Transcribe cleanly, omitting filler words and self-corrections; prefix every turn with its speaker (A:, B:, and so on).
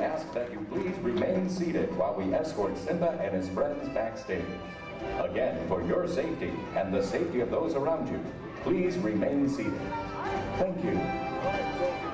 A: ask that you please remain seated while we escort Simba and his friends backstage. Again, for your safety and the safety of those around you, please remain seated. Thank you.